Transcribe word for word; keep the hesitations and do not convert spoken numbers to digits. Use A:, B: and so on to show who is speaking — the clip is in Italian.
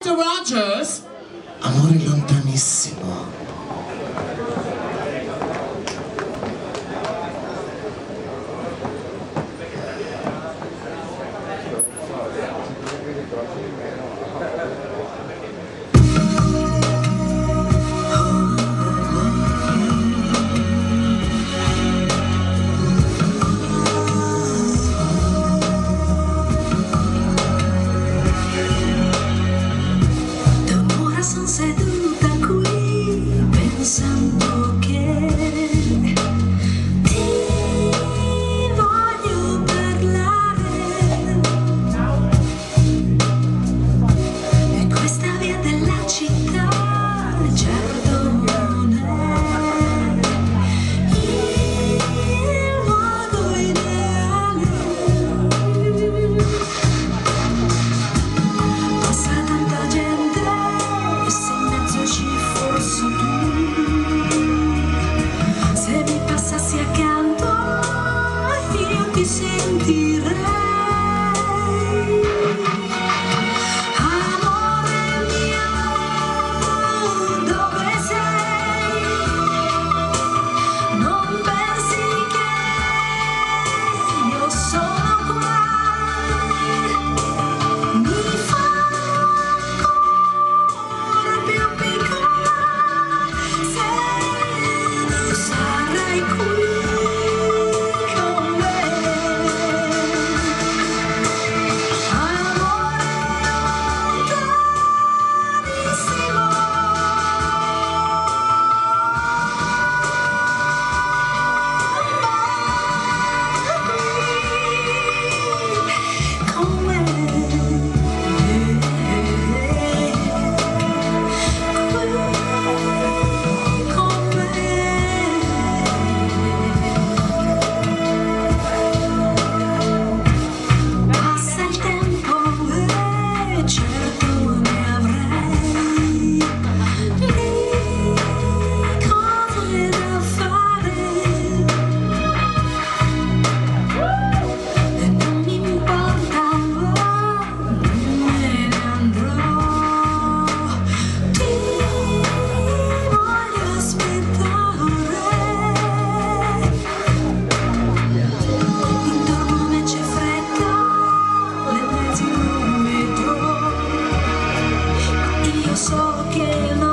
A: Rogers?
B: Amore lontanissimo.
C: Seduta qui pensando che ti voglio parlare, e questa via della città certo non è il luogo ideale. Passa tanta gente, ci fossi tu, se mi passassi accanto io ti sentirei. Amore mio, dove sei? Non pensi che io sono qua? Mi fa so che